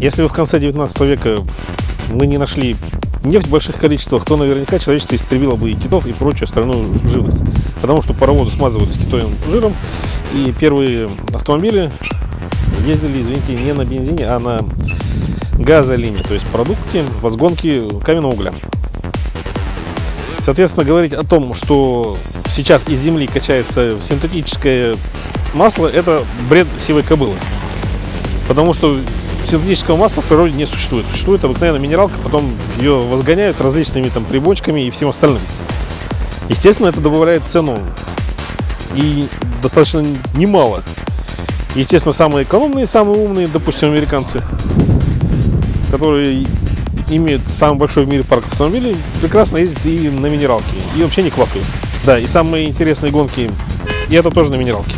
Если вы в конце 19 века мы не нашли нефть в больших количествах, то наверняка человечество истребило бы и китов, и прочую остальную живность. Потому что паровозы смазывались китовым жиром, и первые автомобили ездили, извините, не на бензине, а на газолине, то есть продукты, возгонки каменного угля. Соответственно, говорить о том, что сейчас из земли качается синтетическое масло, это бред сивой кобылы. Потому что синтетического масла в природе не существует. Существует обыкновенная минералка, потом ее возгоняют различными там прибочками и всем остальным. Естественно, это добавляет цену. И достаточно немало. Естественно, самые экономные, самые умные, допустим, американцы, которые имеют самый большой в мире парк автомобилей, прекрасно ездят и на минералке. И вообще не квакают. Да, и самые интересные гонки, и это тоже на минералке.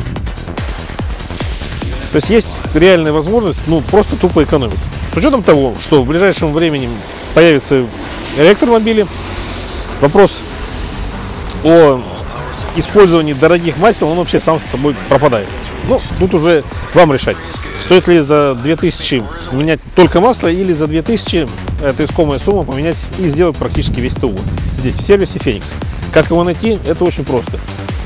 То есть есть реальная возможность, просто тупо экономить. С учетом того, что в ближайшем времени появятся электромобили, вопрос о использовании дорогих масел, он вообще сам с собой пропадает. Тут уже вам решать. Стоит ли за 2000 менять только масло, или за 2000, это искомая сумма, поменять и сделать практически весь ТО. Здесь, в сервисе Феникс. Как его найти, это очень просто.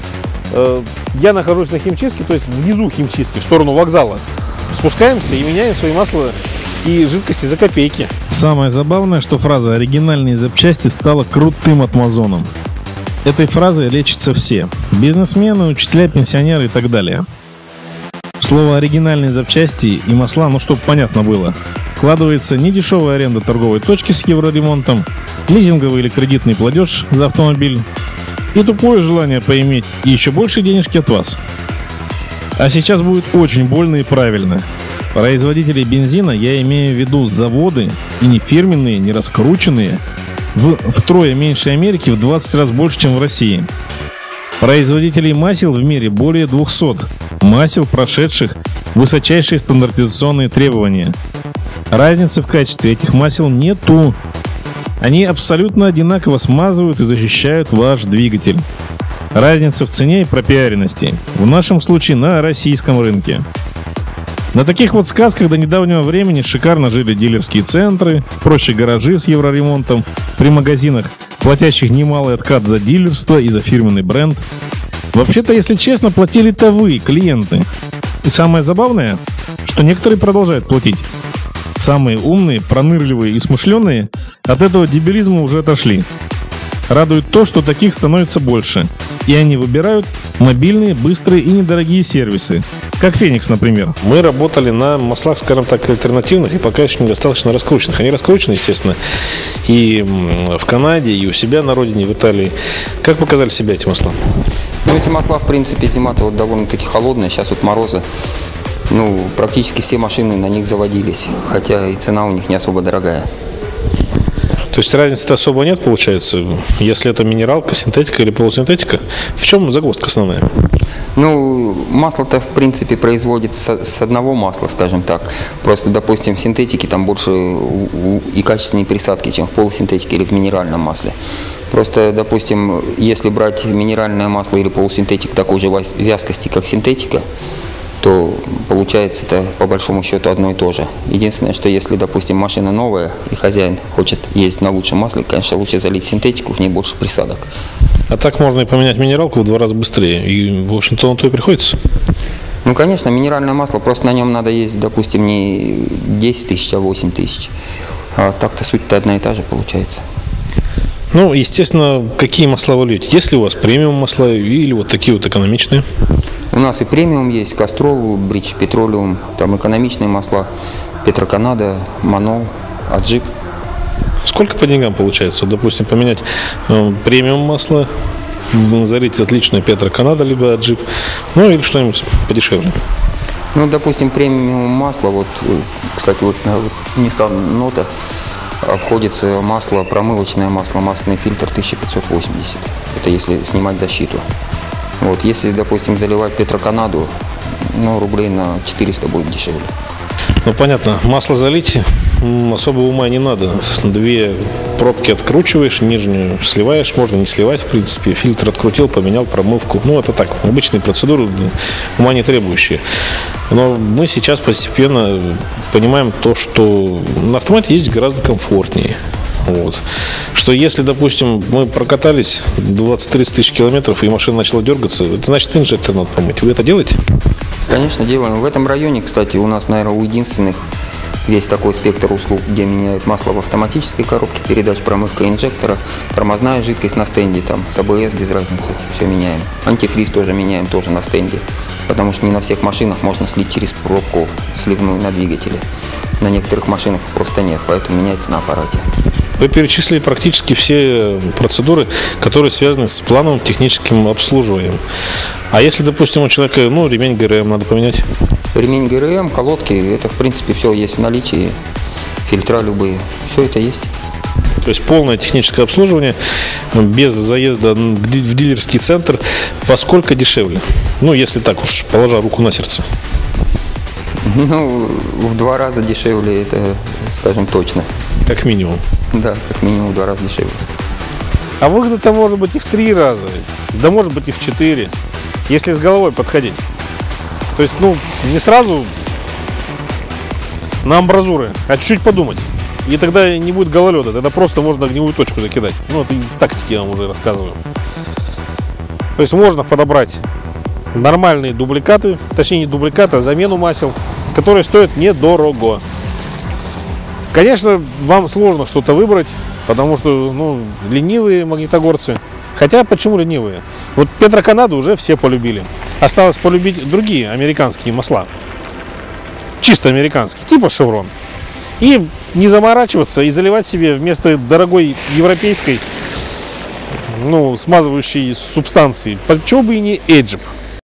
Я нахожусь на химчистке, то есть внизу химчистки, в сторону вокзала. Спускаемся и меняем свои масла и жидкости за копейки. Самое забавное, что фраза «оригинальные запчасти» стала крутым атмазоном. Этой фразой лечатся все. Бизнесмены, учителя, пенсионеры и так далее. В слово «оригинальные запчасти» и масла, чтобы понятно было, вкладывается недешевая аренда торговой точки с евроремонтом, лизинговый или кредитный платеж за автомобиль и тупое желание поиметь еще больше денежки от вас. А сейчас будет очень больно и правильно. Производители бензина я имею в виду заводы, и не фирменные, не раскрученные, втрое меньше Америки, в 20 раз больше, чем в России. Производителей масел в мире более 200. Масел, прошедших высочайшие стандартизационные требования. Разницы в качестве этих масел нету. Они абсолютно одинаково смазывают и защищают ваш двигатель. Разница в цене и пропиаренности. В нашем случае на российском рынке. На таких вот сказках до недавнего времени шикарно жили дилерские центры, проще гаражи с евроремонтом, при магазинах, платящих немалый откат за дилерство и за фирменный бренд. Вообще-то, если честно, платили-то вы, клиенты. И самое забавное, что некоторые продолжают платить. Самые умные, пронырливые и смышленые от этого дебилизма уже отошли. Радует то, что таких становится больше. И они выбирают мобильные, быстрые и недорогие сервисы. Как Феникс, например. Мы работали на маслах, скажем так, альтернативных и пока еще недостаточно раскрученных. Они раскручены, естественно, и в Канаде, и у себя на родине, в Италии. Как показали себя эти масла? Эти масла, в принципе, зима-то довольно-таки холодная. Сейчас морозы. Практически все машины на них заводились. Хотя и цена у них не особо дорогая. То есть разницы-то особо нет, получается, если это минералка, синтетика или полусинтетика? В чем загвоздка основная? Масло-то, в принципе, производится с одного масла, скажем так. Просто, допустим, в синтетике там больше и качественные присадки, чем в полусинтетике или в минеральном масле. Просто, допустим, если брать минеральное масло или полусинтетик такой же вязкости, как синтетика, то получается это по большому счету одно и то же. Единственное, что если, допустим, машина новая и хозяин хочет ездить на лучшем масле, конечно, лучше залить синтетику, в ней больше присадок. А так можно и поменять минералку в 2 раза быстрее, и, в общем-то, он то и приходится. Конечно, минеральное масло, просто на нем надо ездить, допустим, не 10 тысяч, а 8 тысяч. А так-то суть-то одна и та же получается. Естественно, какие масла вы льете? Есть ли у вас премиум масла или вот такие вот экономичные? У нас и премиум есть, Кастрол, Бридж Петролиум, там экономичные масла, Петроканада, Манол, Аджип. Сколько по деньгам получается? Допустим, поменять премиум масло, залить отличное Петроканада, либо Аджип, или что-нибудь подешевле. Допустим, премиум масло, кстати, Nissan Note обходится масло, промывочное масло, масляный фильтр 1580. Это если снимать защиту. Если, допустим, заливать Петроканаду, рублей на 400 будет дешевле. Ну, понятно, масло залить особо ума не надо. 2 пробки откручиваешь, нижнюю сливаешь, можно не сливать, в принципе. Фильтр открутил, поменял, промывку. Ну, это так, обычные процедуры, ума не требующие. Но мы сейчас постепенно понимаем то, что на автомате ездить гораздо комфортнее. Вот. Что если, допустим, мы прокатались 20-30 тысяч километров и машина начала дергаться, это значит инжектор надо помыть. Вы это делаете? Конечно, делаем. В этом районе, кстати, у нас, наверное, у единственных весь такой спектр услуг, где меняют масло в автоматической коробке передач, промывка инжектора, тормозная жидкость на стенде, там с АБС без разницы, все меняем. Антифриз тоже меняем, тоже на стенде, потому что не на всех машинах можно слить через пробку сливную на двигателе. На некоторых машинах просто нет, поэтому меняется на аппарате. Вы перечислили практически все процедуры, которые связаны с плановым техническим обслуживанием. А если, допустим, у человека, ремень ГРМ надо поменять? Ремень ГРМ, колодки, это в принципе все есть в наличии, фильтра любые, все это есть. То есть полное техническое обслуживание без заезда в дилерский центр во сколько дешевле? Если так уж, положа руку на сердце. В 2 раза дешевле, это, скажем, точно. Как минимум. Да, как минимум в 2 раза дешевле. А выгода-то может быть и в 3 раза, да может быть и в 4, если с головой подходить. То есть, не сразу на амбразуры, а чуть-чуть подумать. И тогда не будет гололеда, тогда просто можно огневую точку закидать. Это из тактики я вам уже рассказываю. То есть можно подобрать нормальные дубликаты, точнее не дубликаты, а замену масел, которые стоят недорого. Конечно, вам сложно что-то выбрать, потому что, ленивые магнитогорцы. Хотя, почему ленивые? Вот Петроканаду уже все полюбили. Осталось полюбить другие американские масла. Чисто американские, типа Chevron. И не заморачиваться и заливать себе вместо дорогой европейской, смазывающей субстанции. Почему бы и не Эджип?